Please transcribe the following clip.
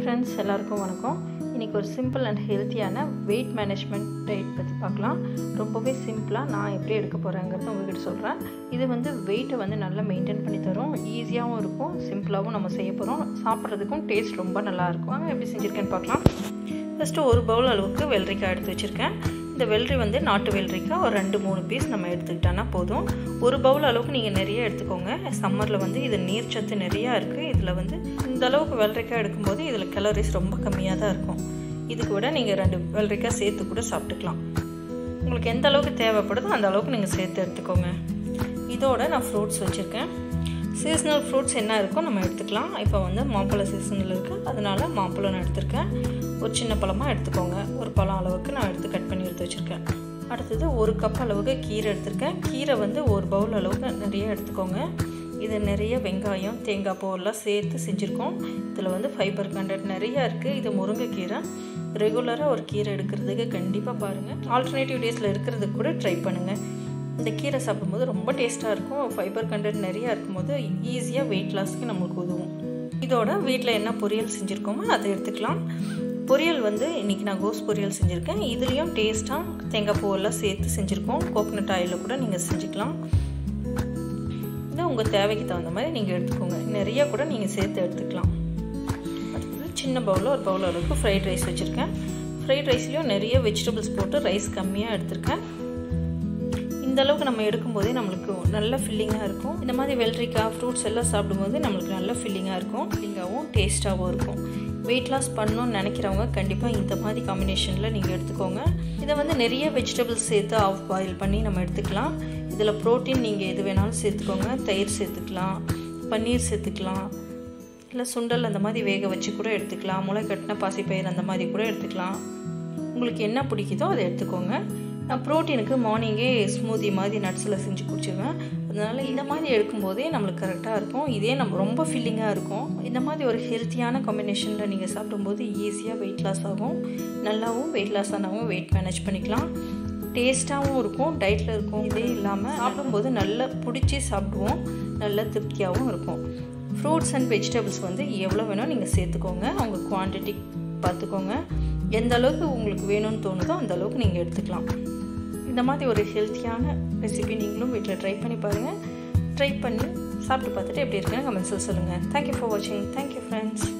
Friends எல்லாருக்கும் வணக்கம். இன்றைக்கி ஒரு சிம்பிள் அண்ட் ஹெல்த்தியான வெயிட் மேனேஜ்மெண்ட் டயட் பற்றி பார்க்கலாம். ரொம்பவே சிம்பிளாக நான் எப்படி எடுக்க போகிறேங்கிறத உங்கள்கிட்ட சொல்கிறேன். இது வெயிட்டை நல்லா மெயின்டைன் பண்ணி தரும். ஈஸியாகவும் இருக்கும், சிம்பிளாகவும் நம்ம செய்ய போகிறோம். சாப்பிட்றதுக்கும் டேஸ்ட் ரொம்ப நல்லாயிருக்கும். வாங்க எப்படி செஞ்சுருக்கேன்னு பார்க்கலாம். ஃபஸ்ட்டு ஒரு பவுல் அளவுக்கு வெள்ளரிக்காய் எடுத்து வச்சுருக்கேன். இந்த வெள்ளரி நாட்டு வெள்ளரிக்காய் ஒரு 2-3 பீஸ் நம்ம எடுத்துக்கிட்டோன்னா போதும். ஒரு பவுல் அளவுக்கு நீங்கள் நிறைய எடுத்துக்கோங்க. சம்மரில் இது நீர்ச்சத்து நிறையா இருக்குது. இதில் இந்த அளவுக்கு வெள்ளரிக்காய் எடுக்கும்போது இதில் கேலரிஸ் ரொம்ப கம்மியாக தான் இருக்கும். இதுக்கு விட நீங்கள் 2 வெள்ளரிக்காய் சேர்த்து கூட சாப்பிட்டுக்கலாம். உங்களுக்கு எந்த அளவுக்கு தேவைப்படுதோ அந்த அளவுக்கு நீங்கள் சேர்த்து எடுத்துக்கோங்க. இதோட நான் ஃப்ரூட்ஸ் வச்சுருக்கேன். சீசனல் ஃப்ரூட்ஸ் என்ன இருக்கோ நம்ம எடுத்துக்கலாம். இப்போ மாம்பழம் சீசனில் இருக்குது, அதனால் மாம்பழம் நான் எடுத்திருக்கேன். ஒரு சின்ன பழமாக எடுத்துக்கோங்க. ஒரு பழம் அளவுக்கு நான் எடுத்து கட் பண்ணி எடுத்து வச்சுருக்கேன். அடுத்தது 1 கப் அளவுக்கு கீரை எடுத்திருக்கேன். கீரை ஒரு பவுல் அளவுக்கு நிறைய எடுத்துக்கோங்க. இது நிறைய வெங்காயம், தேங்காய் பூவெல்லாம் சேர்த்து செஞ்சுருக்கோம். இதில் ஃபைபர் கண்டென்ட் நிறையா இருக்குது. இது முருங்கைக்கீரை. ரெகுலராக ஒரு கீரை எடுக்கிறதுக்கு கண்டிப்பாக பாருங்கள். ஆல்டர்னேட்டிவ் டேஸில் இருக்கிறதுக்கு கூட ட்ரை பண்ணுங்கள். இந்த கீரை சாப்பிடும்போது ரொம்ப டேஸ்ட்டாக இருக்கும். ஃபைபர் கண்டென்ட் நிறையா இருக்கும்போது ஈஸியாக வெயிட் லாஸ்க்கு நம்மளுக்கு உதவும். இதோட வீட்டில் என்ன பொரியல் செஞ்சுருக்கோமோ அதை எடுத்துக்கலாம். பொரியல் இன்றைக்கி நான் கோஸ் பொரியல் செஞ்சுருக்கேன். இதுலேயும் டேஸ்ட்டாக தேங்காய் பூவெல்லாம் சேர்த்து செஞ்சுருக்கோம். கோகனட் ஆயிலில் கூட நீங்கள் செஞ்சுக்கலாம். இதை உங்கள் தேவைக்கு தகுந்த மாதிரி நீங்கள் எடுத்துக்கோங்க. நிறையா கூட நீங்கள் சேர்த்து எடுத்துக்கலாம். அடுத்தது சின்ன பவுலில் ஒரு பவுல் அளவுக்கு ஃப்ரைட் ரைஸ் வச்சுருக்கேன். ஃப்ரைட் ரைஸ்லேயும் நிறைய வெஜிடபிள்ஸ் போட்டு ரைஸ் கம்மியாக எடுத்திருக்கேன். இந்த அளவுக்கு நம்ம எடுக்கும்போதே நம்மளுக்கு நல்ல ஃபில்லிங்காக இருக்கும். இந்த மாதிரி வெள்ளரிக்காய் ஃப்ரூட்ஸ் எல்லாம் சாப்பிடும்போது நம்மளுக்கு நல்ல ஃபில்லிங்காக இருக்கும். ஃபில்லிங்காகவும் டேஸ்ட்டாகவும் இருக்கும். வெயிட் லாஸ் பண்ணணும்னு நினைக்கிறவங்க கண்டிப்பாக இந்த மாதிரி காம்பினேஷனில் நீங்கள் எடுத்துக்கோங்க. இதை நிறைய வெஜிடபிள்ஸ் சேர்த்து ஆஃப் பாயில் பண்ணி நம்ம எடுத்துக்கலாம். இதில் ப்ரோட்டீன் நீங்கள் எது வேணாலும் சேர்த்துக்கோங்க. தயிர் சேர்த்துக்கலாம், பன்னீர் சேர்த்துக்கலாம், இல்லை சுண்டல் அந்த மாதிரி வேக வச்சு கூட எடுத்துக்கலாம். முளை கட்டின பாசிப்பயிர் அந்த மாதிரி கூட எடுத்துக்கலாம். உங்களுக்கு என்ன பிடிக்குதோ அதை எடுத்துக்கோங்க. நான் ப்ரோட்டீனுக்கு மார்னிங்கே ஸ்மூதி மாதிரி நட்ஸில் செஞ்சு குடிச்சிடுவேன். அதனால் இந்த மாதிரி எடுக்கும்போதே நம்மளுக்கு கரெக்டாக இருக்கும். இதே நம்ம ரொம்ப ஃபில்லிங்காக இருக்கும். இந்த மாதிரி ஒரு ஹெல்த்தியான காம்பினேஷனில் நீங்கள் சாப்பிடும்போது ஈஸியாக வெயிட் லாஸ் ஆகும். நல்லாவும் வெயிட் லாஸ் ஆனவங்க வெயிட் மேனேஜ் பண்ணிக்கலாம். டேஸ்ட்டாகவும் இருக்கும், டயட்டில் இருக்கும். இதே இல்லாமல் சாப்பிடும்போது நல்லா பிடிச்சி சாப்பிடுவோம். நல்ல திருப்தியாகவும் இருக்கும். ஃப்ரூட்ஸ் அண்ட் வெஜிடபிள்ஸ் எவ்வளோ வேணும் நீங்கள் சேர்த்துக்கோங்க. அவங்க குவான்டிட்டி பார்த்துக்கோங்க. எந்த அளவுக்கு உங்களுக்கு வேணும்னு தோணுதோ அந்த அளவுக்கு நீங்கள் எடுத்துக்கலாம். இந்த மாதிரி ஒரு ஹெல்த்தியான ரெசிபி நீங்களும் வீட்டில் ட்ரை பண்ணி பாருங்கள். ட்ரை பண்ணி சாப்பிட்டு பார்த்துட்டு எப்படி இருக்குன்னு கமெண்ட்ஸில் சொல்லுங்கள். தேங்க்யூ ஃபார் வாட்சிங். Thank you friends.